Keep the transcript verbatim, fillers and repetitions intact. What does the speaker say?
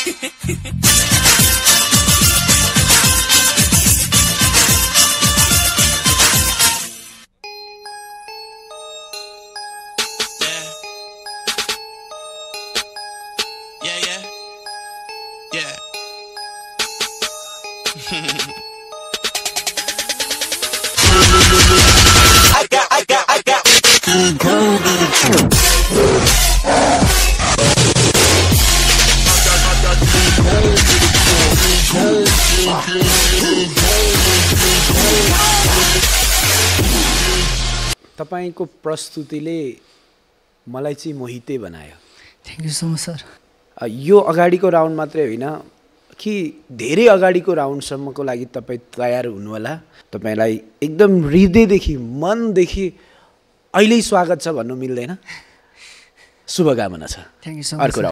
तपाईको प्रस्तुतिले मलाई चाहिँ मोहितै बनायो। Thank you so much sir. यो अगाडिको राउन्ड मात्रै होइन कि धेरै अगाडिको राउन्डसम्मको लागि तपाईँ तयार हुनु होला। तपाईलाई एकदम हृदयदेखि मनदेखि अहिले स्वागत छ भन्नु मिल्दैन। शुभकामना छ। Thank you so much.